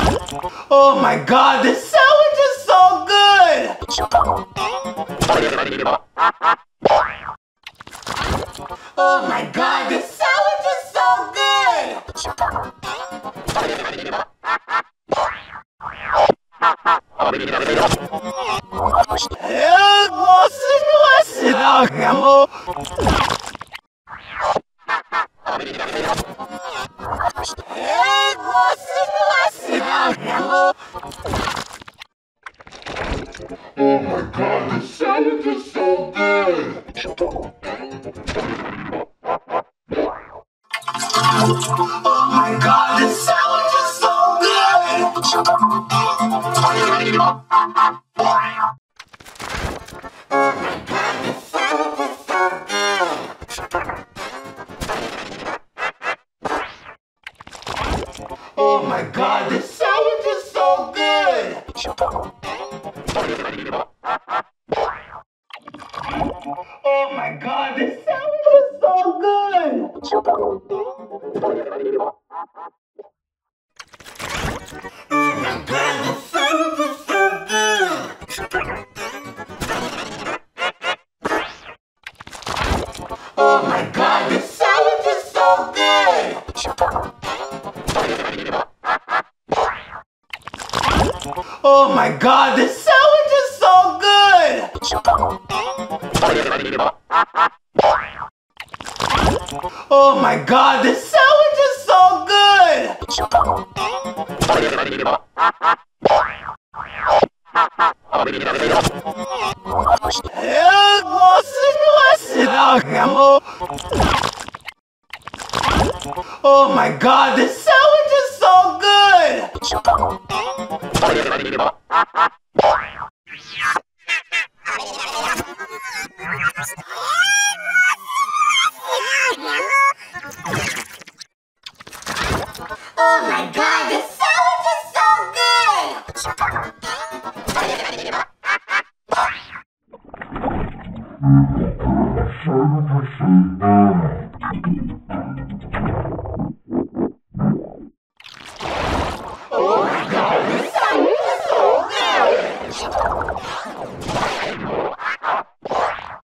Oh my god, this sandwich is so good! Oh my god, this sandwich is so good! Oh my god, this sandwich is so good! Oh my god, this sandwich is so good! Oh my god, this sandwich is so good! Oh my god, this sandwich is so good! Oh my god, this sandwich is so good! Oh my god, this sandwich is so good! Oh my god, this sandwich is so good! Oh my god, this sandwich is so good! Oh my god, this sandwich is so good!